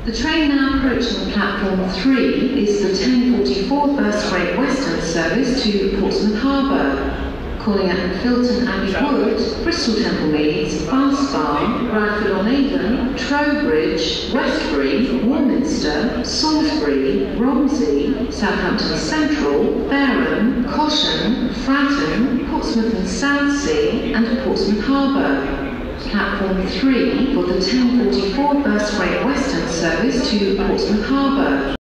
The train now approaching platform 3 is the 10:44 first grade Western service to Portsmouth Harbour, calling at Filton Abbey Wood, Bristol Temple Meads, Fastbar, Bradford-on-Avon, Trowbridge, Westbury, Warminster, Salisbury, Romsey, Southampton Central, Barham, Caution, Fratton, Portsmouth and Southsea, and Portsmouth Harbour. Platform 3 for the 10:44 first grade Western service to Portsmouth Harbour.